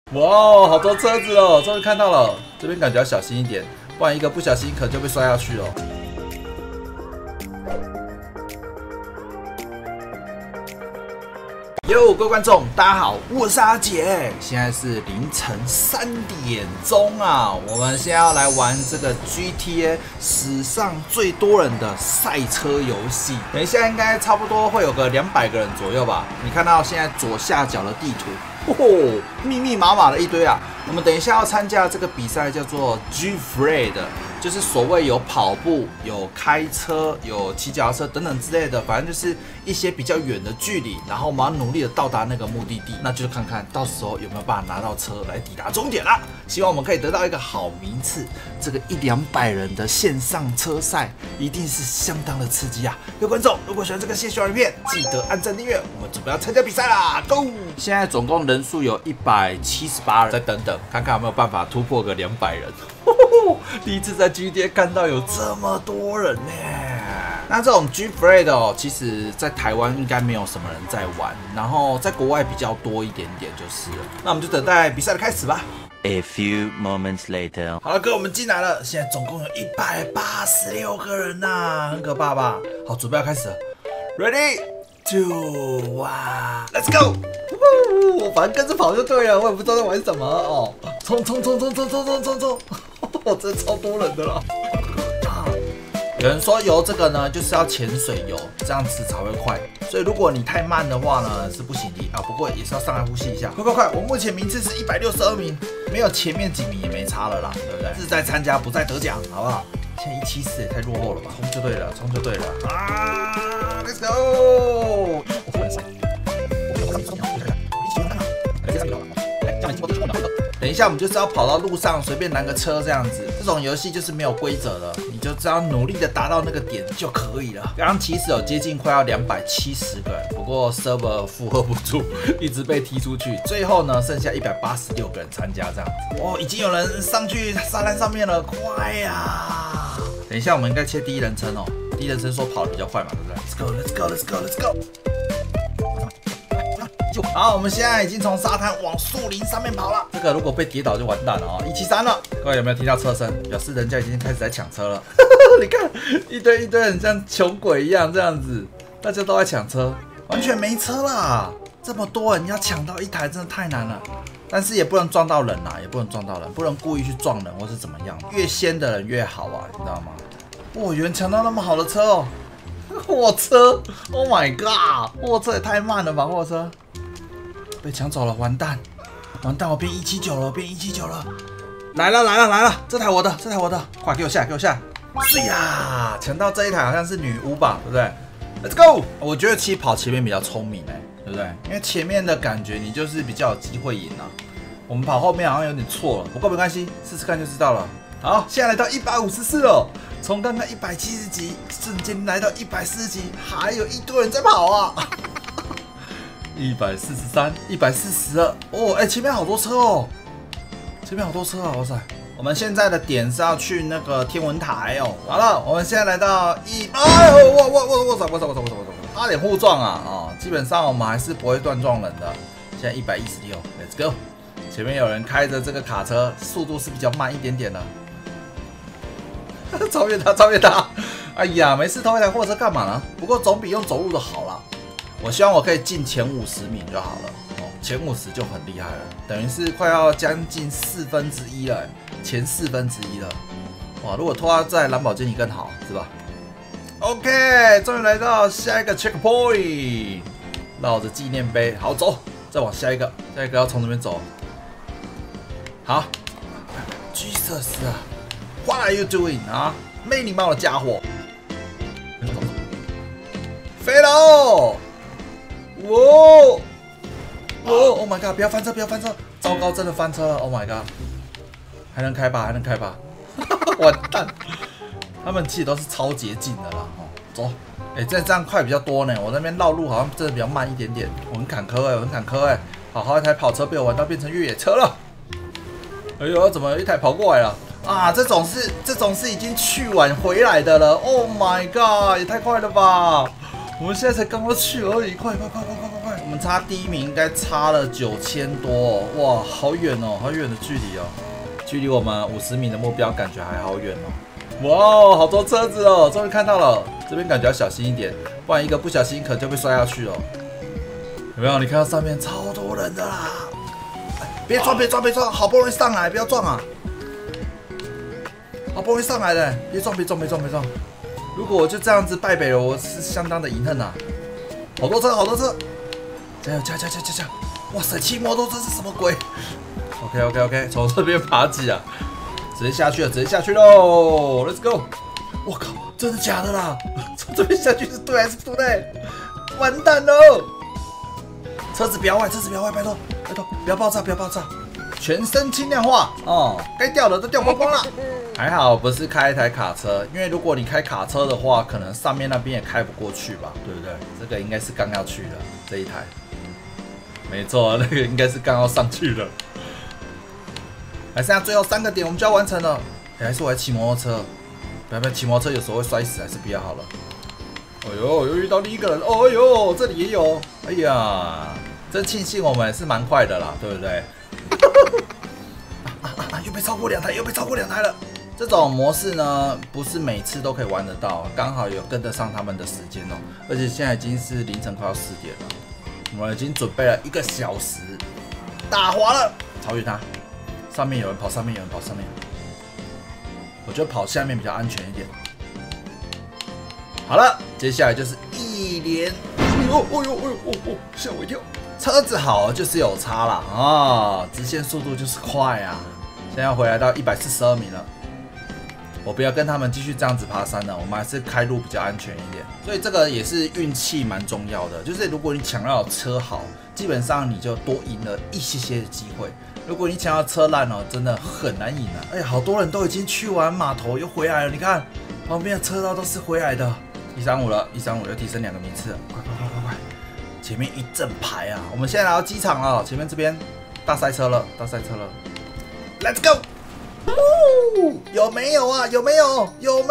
哇，好多车子哦，终于看到了。这边感觉要小心一点，不然一个不小心可能就被摔下去哦。哟，各位观众，大家好，我是阿杰，现在是凌晨3点钟啊。我们现在要来玩这个 GTA 史上最多人的赛车游戏。等一下应该差不多会有个200个人左右吧。你看到现在左下角的地图，哦，密密麻麻的一堆啊。我们等一下要参加这个比赛，叫做 G-Fred， 就是所谓有跑步、有开车、有骑脚踏车等等之类的，反正就是一些比较远的距离，然后我们要努力的到达那个目的地，那就看看到时候有没有办法拿到车来抵达终点啦。希望我们可以得到一个好名次。这个100-200人的线上车赛一定是相当的刺激啊！各位观众，如果喜欢这个线上影片，记得按赞订阅。我们准备要参加比赛啦 ，Go！ 现在总共人数有178人，再等等看看有没有办法突破个200人。第一次在 GTA 看到有这么多人呢。那这种 G-Fred 哦，其实在台湾应该没有什么人在玩，然后在国外比较多一点点就是了。那我们就等待比赛的开始吧。 A few moments later， 好了，哥，我们进来了。现在总共有186个人呐，很可怕吧？好，准备要开始了。Ready, 2, 1, Let's go！ 我反正跟着跑就对了，我也不知道在玩什么哦。冲！我真的超多人的了。有人说游这个呢，就是要潜水游，这样子才会快。所以如果你太慢的话呢，是不行的啊。不过也是要上来呼吸一下。快！我目前名次是162名，没有前面几名也没差了啦，对不对？志在参加，不在得奖，好不好？现在174也太落后了吧？冲就对了啊 ！Let's go！ 等一下，我们就是要跑到路上随便拦个车这样子。这种游戏就是没有规则的，你就只要努力的达到那个点就可以了。刚刚其实有接近快要270个人，不过 server 负荷不住，一直被踢出去。最后呢，剩下186个人参加这样子。哦，已经有人上去沙滩上面了，快呀！等一下，我们应该切第一人称哦。第一人称说跑得比较快嘛，对不对 ？Let's go！ 好，我们现在已经从沙滩往树林上面跑了。这个如果被跌倒就完蛋了哦，173了。各位有没有听到车声？表示人家已经开始在抢车了。你看，一堆人像穷鬼一样这样子，大家都在抢车，完全没车啦。这么多人，你要抢到一台真的太难了。但是也不能撞到人啦，不能故意去撞人或是怎么样。越先的人越好啊，你知道吗？哇，有人抢到那么好的车哦！货车 ，Oh my god， 货车也太慢了吧，货车。被抢走了，完蛋！我变179了，来了！这台我的，快给我下！是呀，抢到这一台好像是女巫吧，对不对 ？Let's go！ 我觉得其实跑前面比较聪明对不对？因为前面的感觉你就是比较有机会赢啊。我们跑后面好像有点错了，不过没关系，试试看就知道了。好，现在来到154了，从刚刚170级瞬间来到140级，还有一堆人在跑啊！143、142哦，前面好多车哦，哇塞！我们现在的点是要去那个天文台哦。好了，我们现在来到哇，差点互撞啊！基本上我们还是不会断撞人的。现在116 ，Let's go！ 前面有人开着这个卡车，速度是比较慢一点点的。超越他！哎呀，没事，偷一台货车干嘛呢？不过总比用走路的好啦。我希望我可以进前50名就好了哦，前50就很厉害了，等于是快要将近1/4了，前1/4了。哇，如果拖到在兰博基尼更好，是吧 ？OK， 终于来到下一个 checkpoint， 绕着纪念碑，好走，再往下一个要从这边走。好 ，Jesus 啊 ，What are you doing 啊？没礼貌的家伙！飞喽！哇 ！Oh my god！ 不要翻车！糟糕，真的翻车了 ！Oh my god！ 还能开吧？完蛋！他们其实都是超捷径的啦。走，这样快比较多呢。我那边绕路好像真的比较慢一点点，我很坎坷好一台跑车被我玩到变成越野车了。哎呦，怎么有一台跑过来了？啊，这种是已经去完回来的了。Oh my god！ 也太快了吧！我们现在才刚刚去而已，快！我们们差第1名应该差了9000多哦，哇，好远哦，好远的距离哦，距离我们50名的目标感觉还好远哦。哇，好多车子哦，终于看到了，这边感觉要小心一点，不然一个不小心可能就会摔下去哦。有没有？你看到上面超多人的啦！别撞，别撞，别撞！好不容易上来，不要撞啊！好不容易上来的，别撞，别撞，别撞，别撞！如果我就这样子败北了，我是相当的遗恨呐！好多车，好多车！加油，加油，加油，加油！哇塞，骑摩托车是什么鬼 ？OK，从这边爬起啊！直接下去了，直接下去喽 ！Let's go！ 我靠，真的假的啦？从这边下去是对还是不对？完蛋喽！车子不要坏，车子不要坏，拜托，拜托，不要爆炸，不要爆炸！全身轻量化哦，该掉的都掉光光了。还好不是开一台卡车，因为如果你开卡车的话，可能上面那边也开不过去吧，对不对？这个应该是刚要去的这一台，没错，那个应该是刚要上去的。还剩下最后3个点，我们就要完成了。还是我来骑摩托车，不要骑摩托车有时候会摔死，还是不要好了。哎呦，又遇到另一个人，哦呦，这里也有，哎呀，真庆幸我们是蛮快的啦，对不对？又被超过2台，又被超过2台了。这种模式呢，不是每次都可以玩得到，刚好有跟得上他们的时间哦。而且现在已经是凌晨快要4点了，我们已经准备了1个小时，打滑了，超越他。上面有人跑，上面有人跑，上面。我觉得跑下面比较安全一点。好了，接下来就是一连，吓我一跳！车子好就是有差啦啊，直线速度就是快啊！现在要回来到142名了，我不要跟他们继续这样子爬山了，我们还是开路比较安全一点。所以这个也是运气蛮重要的，就是如果你抢到车好，基本上你就多赢了一些的机会。如果你抢到车烂哦，真的很难赢啊！哎呀，好多人都已经去完码头又回来了，你看旁边的车道都是回来的。135了，135又提升2个名次了，快！前面一整排啊！我们现在来到机场了，前面这边大赛车了，Let's go！ 有没有啊？有没有？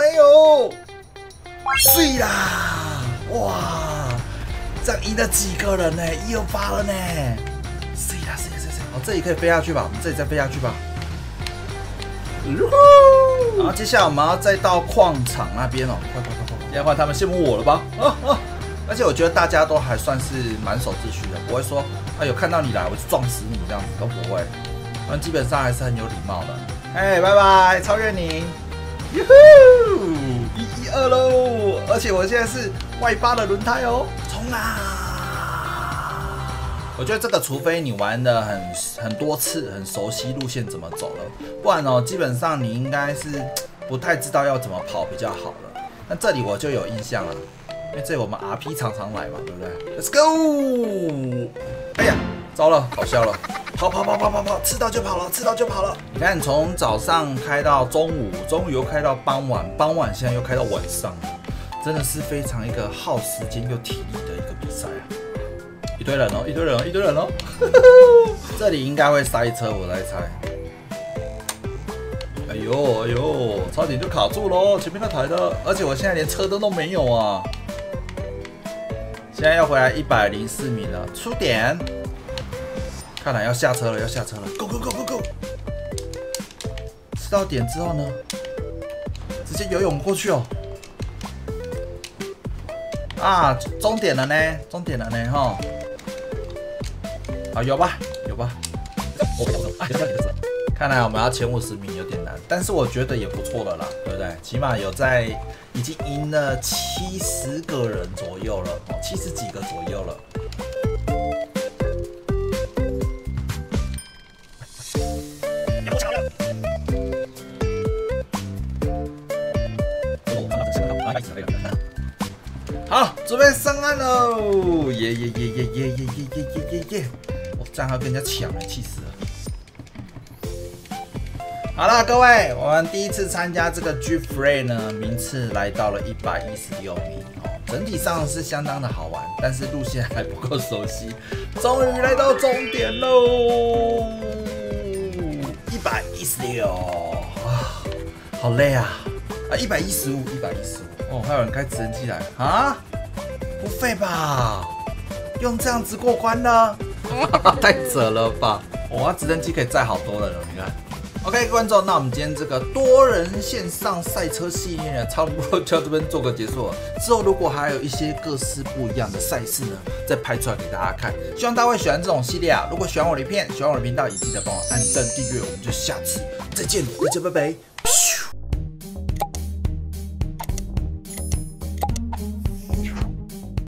碎啦！哇，这样赢了几个人呢？128了呢！碎啦！好，这里可以飞下去吧？我们这里再飞下去吧。然后接下来我们要再到矿场那边哦，快！要不然他们羡慕我了吧？而且我觉得大家都还算是蛮守秩序的，不会说有看到你来我就撞死你这样子，都不会。他们基本上还是很有礼貌的。哎，拜拜，超越你！112喽！而且我现在是外8的轮胎哦，冲啦！我觉得这个除非你玩的很多次，很熟悉路线怎么走了，不然哦，基本上你应该是不太知道要怎么跑比较好了。那这里我就有印象了。因为这里我们 RP 常来嘛，对不对 ？Let's go！ 哎呀，糟了，搞笑了！跑！吃到就跑了！你看，从早上开到中午，中午又开到傍晚，傍晚现在又开到晚上，真的是非常一个耗时间又体力的一个比赛啊！一堆人哦！这里应该会塞车，我来猜。哎呦，差点就卡住喽！前面那台的，而且我现在连车灯都没有啊！现在要回来104名了，出点，看来要下车了，Go！ 吃到点之后呢，直接游泳过去哦。啊，终点了呢哈。好，有吧。看来我们要前50名有点难，但是我觉得也不错了啦，对不对？起码有已经赢了70个人左右了，70几个左右了。好，准备上岸喽！耶！我这样还要跟人家抢了，气死了！好了，各位，我们第一次参加这个 G-Free 呢，名次来到了116名哦，整体上是相当的好玩，但是路线还不够熟悉。终于来到终点喽，116啊，好累啊！115哦，还有人开直升机来啊？不废吧？ 用这样子过关呢？太扯了吧！哇，直升机可以载好多人了，你看。OK， 观众，那我们今天这个多人线上赛车系列呢，差不多就到这边做个结束了。之后如果还有一些各式不一样的赛事呢，再拍出来给大家看。希望大家会喜欢这种系列啊！如果喜欢我的影片，喜欢我的频道，也记得帮我按赞订阅。我们就下次再见，大家拜拜。